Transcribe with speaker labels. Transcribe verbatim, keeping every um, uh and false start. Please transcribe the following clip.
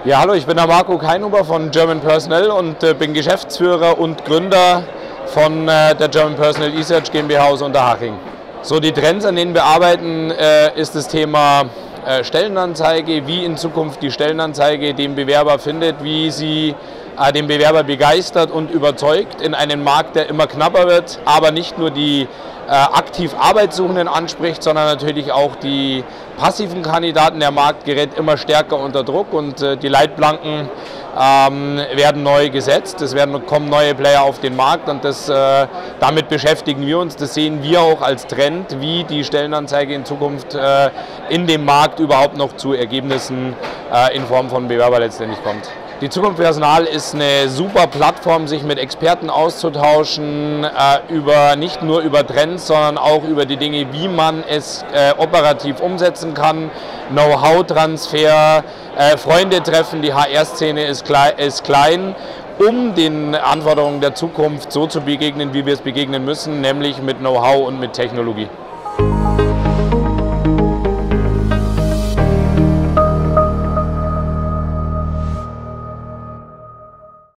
Speaker 1: Ja, hallo, ich bin der Marco Keinhuber von German Personnel und äh, bin Geschäftsführer und Gründer von äh, der German Personnel eSearch GmbH aus Unterhaching. So, die Trends, an denen wir arbeiten, äh, ist das Thema äh, Stellenanzeige, wie in Zukunft die Stellenanzeige den Bewerber findet, wie sie äh, den Bewerber begeistert und überzeugt in einem Markt, der immer knapper wird, aber nicht nur die äh, aktiv Arbeitssuchenden anspricht, sondern natürlich auch die passiven Kandidaten. Der Markt gerät immer stärker unter Druck und äh, die Leitplanken ähm, werden neu gesetzt. Es werden, kommen neue Player auf den Markt und das, äh, damit beschäftigen wir uns. Das sehen wir auch als Trend, wie die Stellenanzeige in Zukunft äh, in dem Markt überhaupt noch zu Ergebnissen äh, in Form von Bewerber letztendlich kommt. Die Zukunft Personal ist eine super Plattform, sich mit Experten auszutauschen, äh, über, nicht nur über Trends, sondern auch über die Dinge, wie man es äh, operativ umsetzen kann, Know-how-Transfer, äh, Freunde treffen, die H R-Szene ist, klei ist klein, um den Anforderungen der Zukunft so zu begegnen, wie wir es begegnen müssen, nämlich mit Know-how und mit Technologie.